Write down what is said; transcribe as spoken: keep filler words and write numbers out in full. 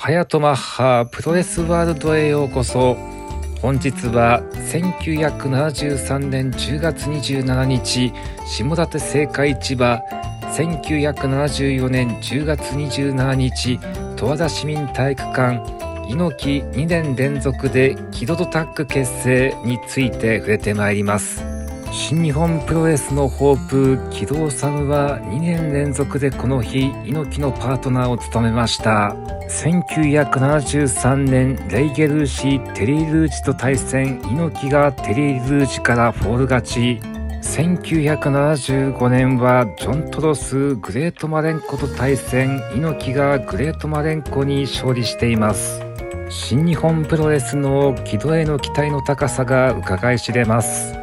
ハヤトマッハプロレスワールドへようこそ。本日はせんきゅうひゃくななじゅうさんねんじゅうがつにじゅうしちにち、下館青果市場、せんきゅうひゃくななじゅうよねんじゅうがつにじゅうしちにち、十和田市民体育館、猪木にねん連続で木戸とタッグ結成について触れてまいります。新日本プロレスのホープ、木戸治はにねん連続でこの日、猪木のパートナーを務めました。せんきゅうひゃくななじゅうさんねん、レイゲルーシ・テリー・ルージと対戦、猪木がテリー・ルージからフォール勝ち。せんきゅうひゃくななじゅうごねんはジョン・トロス・グレート・マレンコと対戦、猪木がグレート・マレンコに勝利しています。新日本プロレスの木戸への期待の高さが伺い知れます。